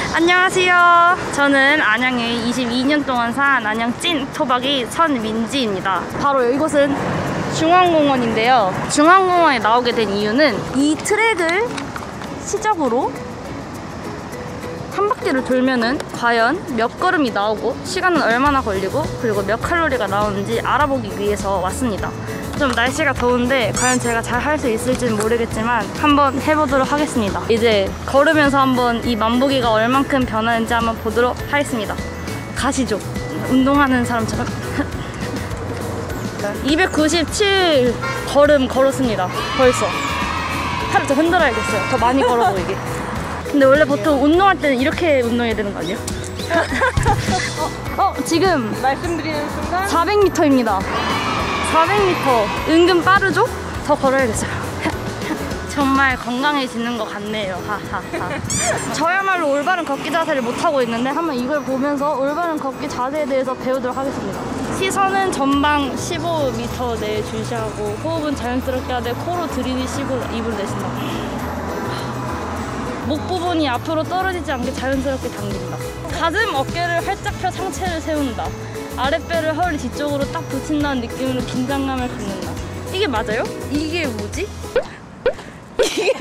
안녕하세요. 저는 안양에 22년 동안 산 안양 찐 토박이 선민지입니다. 바로 이곳은 중앙공원인데요. 중앙공원에 나오게 된 이유는 이 트랙을 시작으로 한 바퀴를 돌면은 과연 몇 걸음이 나오고 시간은 얼마나 걸리고 그리고 몇 칼로리가 나오는지 알아보기 위해서 왔습니다. 좀 날씨가 더운데 과연 제가 잘 할 수 있을지는 모르겠지만 한번 해보도록 하겠습니다. 이제 걸으면서 한번 이 만보기가 얼만큼 변하는지 한번 보도록 하겠습니다. 가시죠. 운동하는 사람처럼 297 걸음 걸었습니다. 벌써 팔을 좀 흔들어야겠어요. 더 많이 걸어 보이게. 근데 원래 보통 운동할 때는 이렇게 운동해야 되는 거 아니에요? 지금 말씀드리는 순간 400m입니다 400m 은근 빠르죠? 더 걸어야겠어요. 정말 건강해지는 것 같네요. 하하하. 저야말로 올바른 걷기 자세를 못하고 있는데 한번 이걸 보면서 올바른 걷기 자세에 대해서 배우도록 하겠습니다. 시선은 전방 15m 내에 주시하고 호흡은 자연스럽게 하되 코로 들이쉬고 입을 내쉰다. 목 부분이 앞으로 떨어지지 않게 자연스럽게 당긴다. 가슴, 어깨를 활짝 펴 상체를 세운다. 아랫배를 허리 뒤쪽으로 딱 붙인다는 느낌으로 긴장감을 갖는다. 이게 맞아요? 이게 뭐지? 이게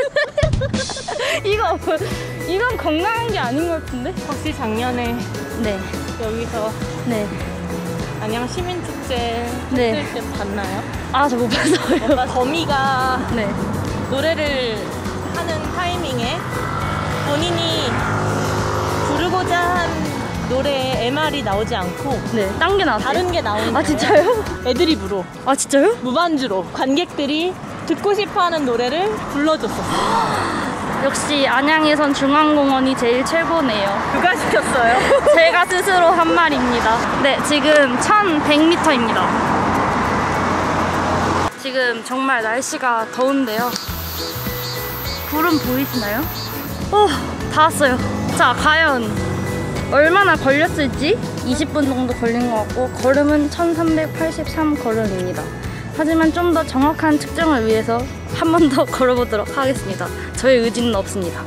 맞아요? 이건 건강한 게 아닌 것 같은데? 혹시 작년에 네. 여기서 네. 안양 시민축제 네. 했을 때 봤나요? 아, 저 못 봤어요. 뭔가 거미가 네. 노래를 하는 타이밍에 본인이 부르고자 한 노래에 MR이 나오지 않고 네. 딴 게 나왔어요? 다른 게 나오는 거예요. 아, 진짜요? 애드리브로 아, 진짜요? 무반주로 관객들이 듣고 싶어하는 노래를 불러줬었어요. 역시 안양에선 중앙공원이 제일 최고네요. 누가 시켰어요? 제가 스스로 한 말입니다. 네, 지금 1100m입니다. 지금 정말 날씨가 더운데요. 구름 보이시나요? 다 왔어요. 자, 과연 얼마나 걸렸을지 20분 정도 걸린 것 같고 걸음은 1383 걸음입니다. 하지만 좀 더 정확한 측정을 위해서 한 번 더 걸어보도록 하겠습니다. 저의 의지는 없습니다.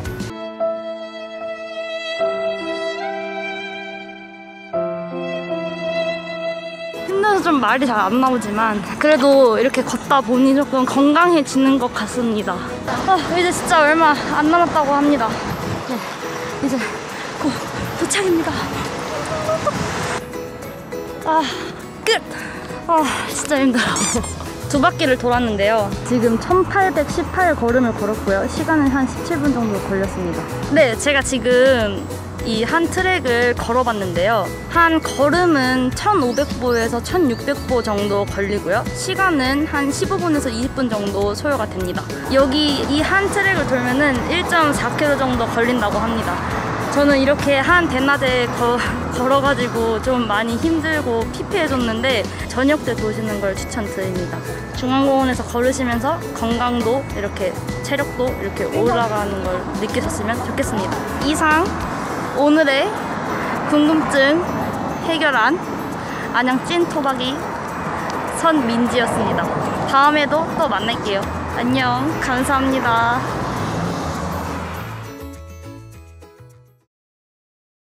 힘들어서 좀 말이 잘 안 나오지만 그래도 이렇게 걷다 보니 조금 건강해지는 것 같습니다. 이제 진짜 얼마 안 남았다고 합니다. 네, 이제 곧 도착입니다. 끝! 진짜 힘들어. 두 바퀴를 돌았는데요. 지금 1818 걸음을 걸었고요. 시간은 한 17분 정도 걸렸습니다. 네, 제가 지금 이 한 트랙을 걸어봤는데요. 한 걸음은 1500보에서 1600보 정도 걸리고요. 시간은 한 15분에서 20분 정도 소요가 됩니다. 여기 이 한 트랙을 돌면은 1.4km 정도 걸린다고 합니다. 저는 이렇게 한 대낮에 걸어가지고 좀 많이 힘들고 피폐해졌는데 저녁 때 도시는 걸 추천드립니다. 중앙공원에서 걸으시면서 건강도 이렇게 체력도 이렇게 올라가는 걸 느끼셨으면 좋겠습니다. 이상 오늘의 궁금증 해결한 안양 찐 토박이 선민지였습니다. 다음에도 또 만날게요. 안녕. 감사합니다.